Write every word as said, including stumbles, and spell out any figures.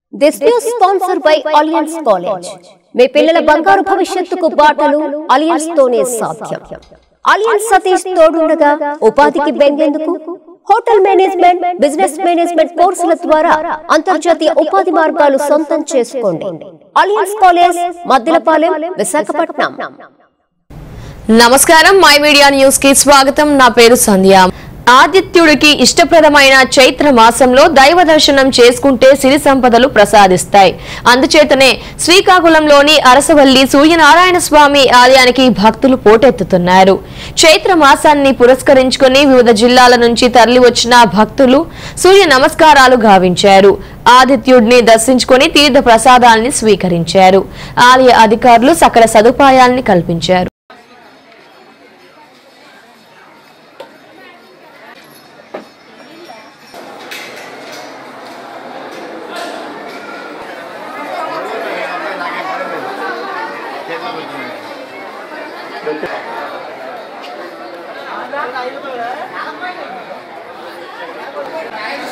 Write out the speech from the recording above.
This news sponsored by Alliance College. మీ పిల్లల బంగారు భవిష్యత్తుకు బాటలు అలియన్స్ తోనే సాధ్యం. అలియన్స్ సతీష్ తోడుండగా ఉపాధికి బెంగేందుకు హోటల్ మేనేజ్మెంట్, బిజినెస్ మేనేజ్మెంట్ కోర్సుల ద్వారా అంతర్జాతీయ ఉపాధి మార్గాలు సొంతం చేసుకోండి. Alliance college, Maddilapalem, Visakhapatnam. నమస్కారం, మై మీడియా న్యూస్ కి స్వాగతం. నా పేరు సంధ్య. ఆదిత్యుడికి ఇష్టప్రదమైన చైత్ర మాసంలో దైవ దర్శనం చేసుకుంటే సిరి సంపదలు ప్రసాదిస్తాయి. అందుచేతనే శ్రీకాకుళంలోని అరసవల్లి సూర్యనారాయణ స్వామి ఆలయానికి భక్తులు పోటెత్తుతున్నారు. చైత్ర మాసాన్ని పురస్కరించుకుని వివిధ జిల్లాల నుంచి తరలి వచ్చిన భక్తులు సూర్య నమస్కారాలు గావించారు. ఆదిత్యుడిని దర్శించుకుని తీర్థ ప్రసాదాన్ని స్వీకరించారు. ఆలయ అధికారులు సకల సదుపాయాల్ని కల్పించారు. Ada